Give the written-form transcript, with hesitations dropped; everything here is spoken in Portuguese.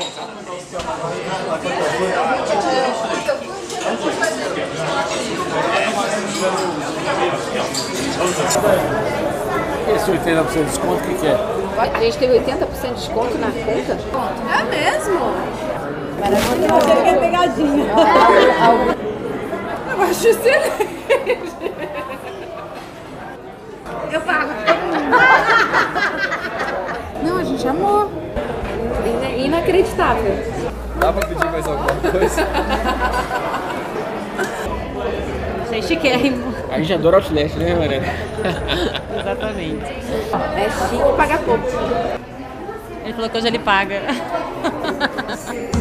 Esse 80% de desconto, o que é? A gente teve 80% de desconto na conta. É mesmo? Maravilhoso. Você quer pegadinha. Eu acho excelente. Eu pago. Não, a gente amou. Inacreditável. Dá pra pedir mais alguma coisa? Achei chiquérrimo. A gente adora Outlet, né, Mariana? Exatamente. É chique pagar pouco. Ele falou que hoje ele paga.